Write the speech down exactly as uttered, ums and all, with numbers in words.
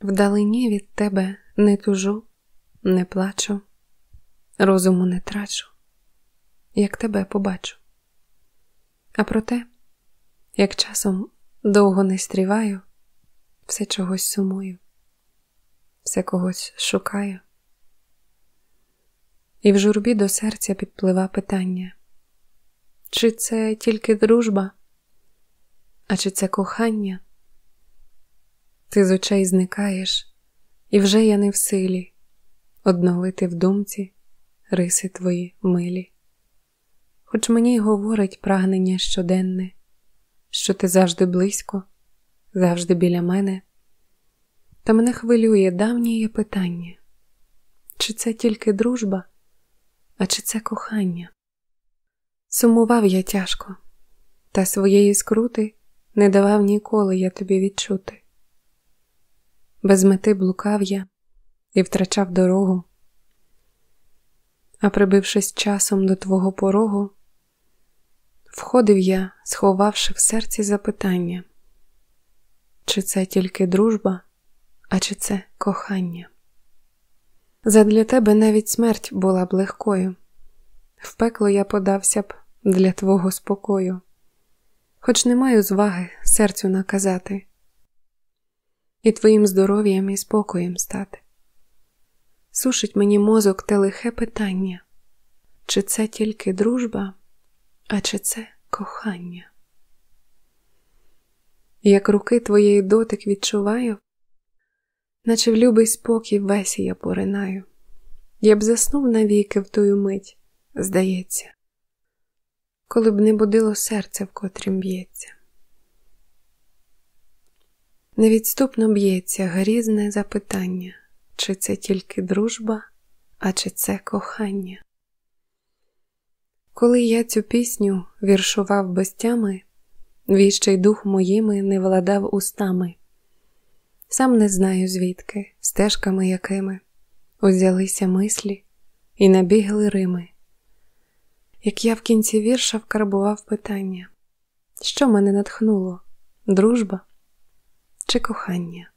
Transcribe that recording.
Вдалині від тебе не тужу, не плачу, розуму не трачу, як тебе побачу. А проте, як часом довго не стріваю, все чогось сумую, все когось шукаю. І в журбі до серця підплива питання: чи це тільки дружба, а чи це кохання? Ти з очей зникаєш, і вже я не в силі одновити в думці риси твої милі. Хоч мені й говорить прагнення щоденне, що ти завжди близько, завжди біля мене, та мене хвилює давнє питання: чи це тільки дружба, а чи це кохання? Сумував я тяжко, та своєї скрути не давав ніколи я тобі відчути. Без мети блукав я і втрачав дорогу, а прибившись часом до твого порогу, входив я, сховавши в серці запитання: чи це тільки дружба, а чи це кохання? Задля тебе навіть смерть була б легкою, в пекло я подався б для твого спокою, хоч не маю зваги серцю наказати і твоїм здоров'ям і спокоєм стати. Сушить мені мозок те лихе питання: чи це тільки дружба, а чи це кохання? Як руки твоєї дотик відчуваю, наче в любий спокій весь я поринаю. Я б заснув навіки в тую мить, здається, коли б не будило серце, в котрім б'ється. Невідступно б'ється грізне запитання: чи це тільки дружба, а чи це кохання? Коли я цю пісню віршував без тями, віщий дух моїми не владав устами. Сам не знаю звідки, стежками якими узялися мислі і набігли рими. Як я в кінці вірша вкарбував питання: що мене натхнуло, дружба чи кохання?